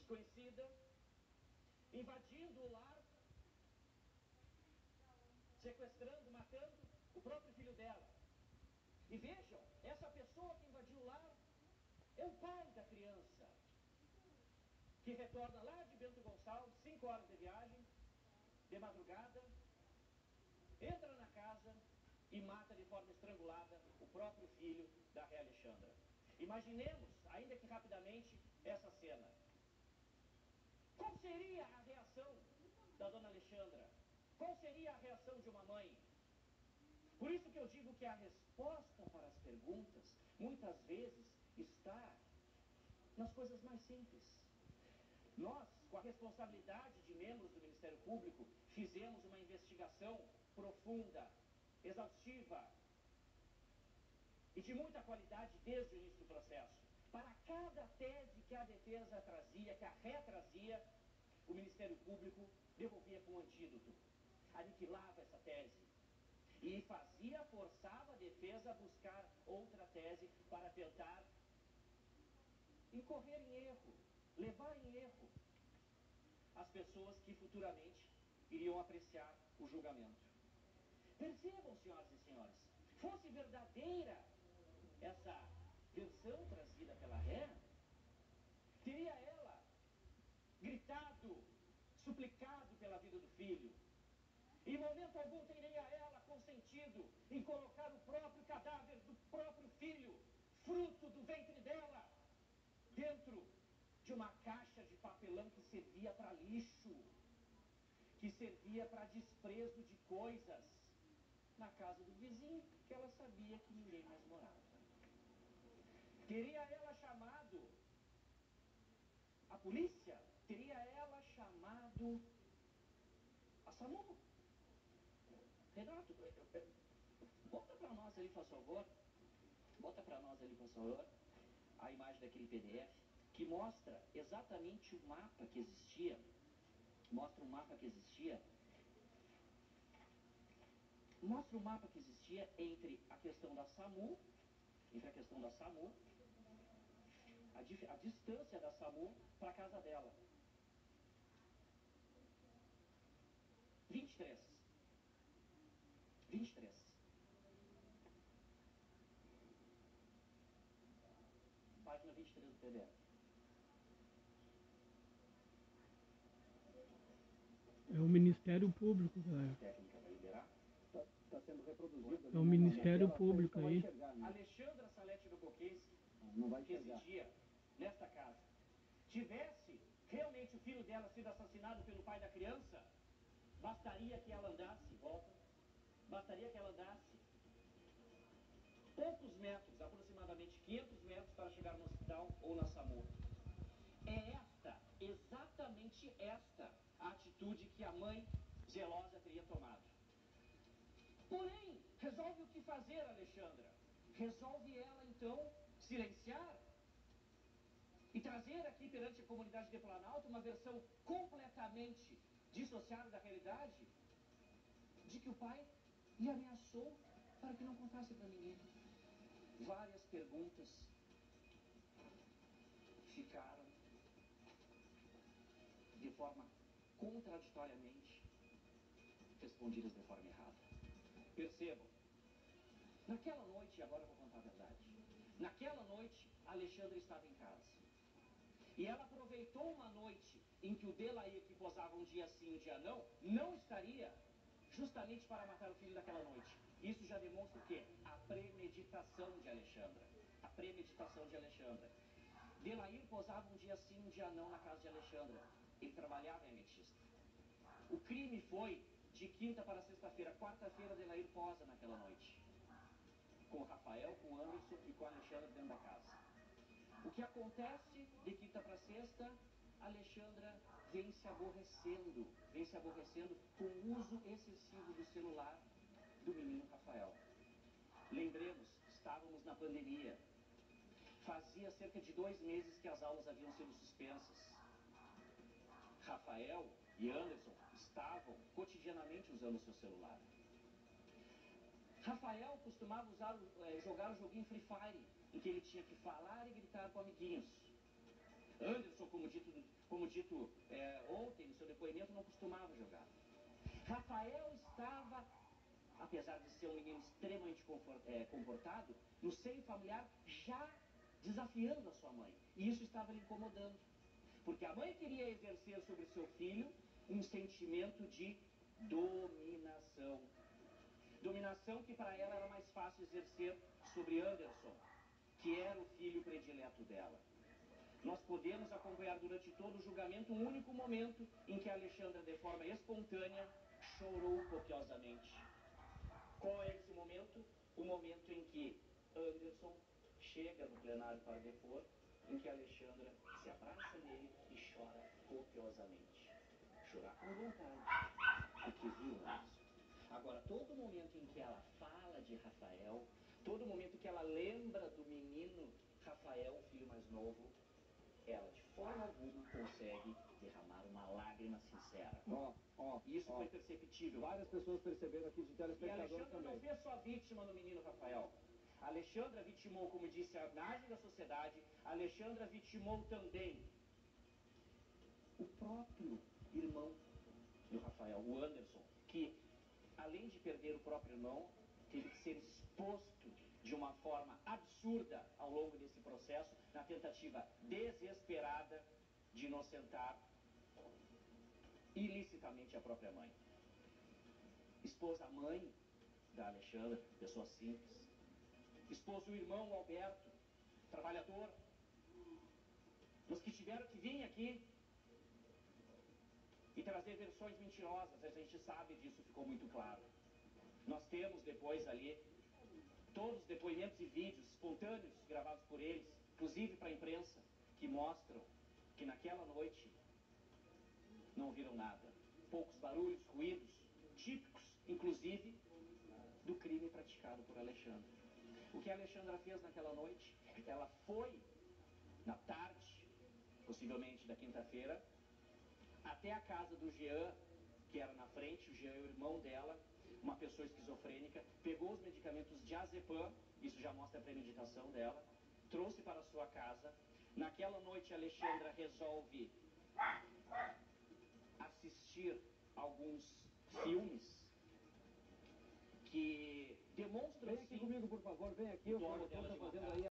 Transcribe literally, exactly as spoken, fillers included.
desconhecida, invadindo o lar, sequestrando, matando o próprio filho dela. E vejam, essa pessoa que invadiu o lar é o pai da criança, que retorna lá de Bento Gonçalves, cinco horas de viagem, de madrugada, entra na casa e mata de forma estrangulada o próprio filho da Ré Alexandra. Imaginemos, ainda que rapidamente, essa cena. Qual seria a reação da dona Alexandra? Qual seria a reação de uma mãe? Por isso que eu digo que a resposta para as perguntas, muitas vezes, está nas coisas mais simples. Nós, com a responsabilidade de membros do Ministério Público, fizemos uma investigação profunda, exaustiva e de muita qualidade desde o início do processo. Para cada tese que a defesa trazia, que a ré trazia, o Ministério Público devolvia com um antídoto, aniquilava essa tese e fazia, forçava a defesa a buscar outra tese para tentar incorrer em erro, levar em erro as pessoas que futuramente iriam apreciar o julgamento. Percebam, senhoras e senhores, fosse verdadeira essa versão trazida pela ré, teria ela gritado, suplicado pela vida do filho. Em momento algum teria ela consentido em colocar o próprio cadáver do próprio filho, fruto do ventre dela, dentro de uma caixa de papelão que servia para lixo, que servia para desprezo de coisas, na casa do vizinho, que ela sabia que ninguém mais morava. Teria ela chamado a polícia? Teria ela chamado a SAMU? Renato, bota para nós ali, por favor, bota para nós ali, por favor, a imagem daquele P D F que mostra exatamente o mapa que existia, mostra o mapa que existia, mostra o mapa que existia entre a questão da SAMU, entre a questão da SAMU, a, dif, a distância da SAMU para a casa dela. vinte e três. vinte e três. Página vinte e três do P D F. É o Ministério Público, galera. Técnica para liberar. Está sendo reproduzido. É o Ministério Público aí. Alexandra Salete do Coquense residia nesta casa. Tivesse realmente o filho dela sido assassinado pelo pai da criança, bastaria que ela andasse, volta, bastaria que ela andasse poucos metros, aproximadamente quinhentos metros, para chegar no hospital ou na SAMU. É esta, exatamente esta, a atitude que a mãe zelosa teria tomado. Porém, resolve o que fazer, Alexandra? Resolve ela, então, silenciar e trazer aqui perante a comunidade de Planalto uma versão completamente dissociada da realidade, de que o pai lhe ameaçou para que não contasse para ninguém. Várias perguntas ficaram de forma contraditoriamente respondidas de forma errada. Percebam, naquela noite, agora eu vou contar a verdade, naquela noite, a Alexandra estava em casa. E ela aproveitou uma noite em que o Delair, que posava um dia sim, um dia não, não estaria, justamente para matar o filho daquela noite. Isso já demonstra o quê? A premeditação de Alexandra. A premeditação de Alexandra. Delair posava um dia sim, um dia não na casa de Alexandra. Ele trabalhava em Ametista. O crime foi de quinta para sexta-feira. Quarta-feira, Delair posa naquela noite. Com o Rafael, com o Anderson e com a Alexandra dentro da casa. O que acontece de quinta para sexta, Alexandra vem se aborrecendo, vem se aborrecendo com o uso excessivo do celular do menino Rafael. Lembremos, estávamos na pandemia. Fazia cerca de dois meses que as aulas haviam sido suspensas. Rafael e Anderson estavam cotidianamente usando o seu celular. Rafael costumava usar, eh, jogar o joguinho Free Fire, em que ele tinha que falar e gritar com amiguinhos. Anderson, como dito como dito é, ontem no seu depoimento, não costumava jogar. Rafael estava, apesar de ser um menino extremamente é, comportado, no seio familiar já desafiando a sua mãe. E isso estava lhe incomodando. Porque a mãe queria exercer sobre seu filho um sentimento de dominação. Dominação que para ela era mais fácil exercer sobre Anderson, que era o filho predileto dela. Nós podemos acompanhar durante todo o julgamento um único momento em que a Alexandra, de forma espontânea, chorou copiosamente. Qual é esse momento? O momento em que Anderson chega no plenário para depor, em que a Alexandra se abraça nele e chora copiosamente. Chorar com vontade, porque viu Anderson. Agora, todo momento em que ela fala de Rafael, todo momento que ela lembra do menino Rafael, o filho mais novo, ela de forma alguma consegue derramar uma lágrima sincera. Ó, ó, Isso ó. foi perceptível. Várias pessoas perceberam aqui de E a telespectadores Alexandra também. não fez só vítima no menino Rafael. A Alexandra vitimou, como disse, a imagem da sociedade. A Alexandra vitimou também o próprio irmão do Rafael, o Anderson, que, além de perder o próprio irmão, teve que ser exposto de uma forma absurda ao longo desse processo, na tentativa desesperada de inocentar ilicitamente a própria mãe. Expôs a mãe da Alexandra, pessoa simples. Expôs o irmão, o Alberto, trabalhador. Os que tiveram que vir aqui e trazer versões mentirosas, a gente sabe disso, ficou muito claro. Nós temos depois ali todos os depoimentos e vídeos espontâneos gravados por eles, inclusive para a imprensa, que mostram que naquela noite não ouviram nada. Poucos barulhos, ruídos, típicos, inclusive, do crime praticado por Alexandra. O que a Alexandra fez naquela noite? Ela foi, na tarde, possivelmente da quinta-feira, até a casa do Jean, que era na frente, o Jean é o irmão dela, uma pessoa esquizofrênica, pegou os medicamentos diazepam, isso já mostra a premeditação dela, trouxe para a sua casa. Naquela noite, a Alexandra resolve assistir alguns filmes que demonstram... Vem aqui comigo, por favor, vem aqui, o modo produtor dela está de fazendo matar. aí